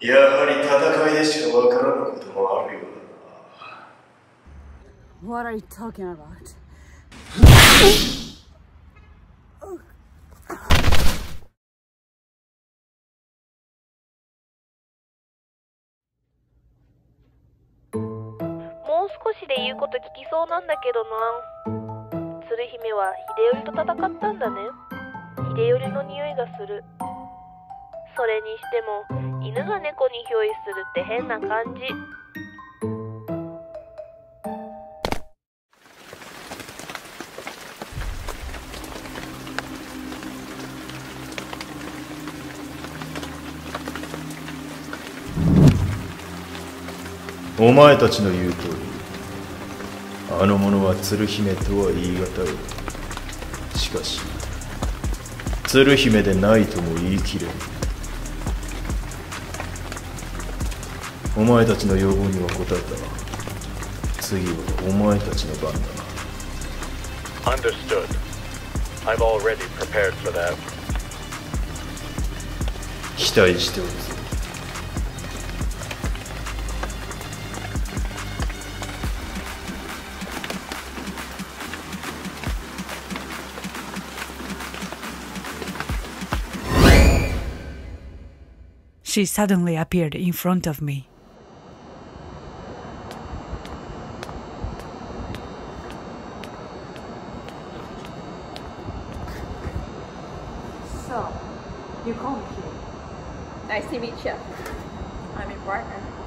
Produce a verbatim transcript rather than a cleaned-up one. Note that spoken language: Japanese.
やはり戦いでしかわからぬこともあるようだな。 What are you talking about? もう少しで言うこと聞きそうなんだけどな。鶴姫は秀頼と戦ったんだね。秀頼の匂いがする。それにしても犬が猫に憑依するって変な感じ。 お前たちの言う通り、あの者は鶴姫とは言い難い。しかし鶴姫でないとも言い切れん。お前たちの要望には応えた。次はお前たちの番だ。 Understood. I've already prepared for that. 期待しておるぞ。 She suddenly appeared in front of me. So, you come here. Nice to meet you. I'm your partner.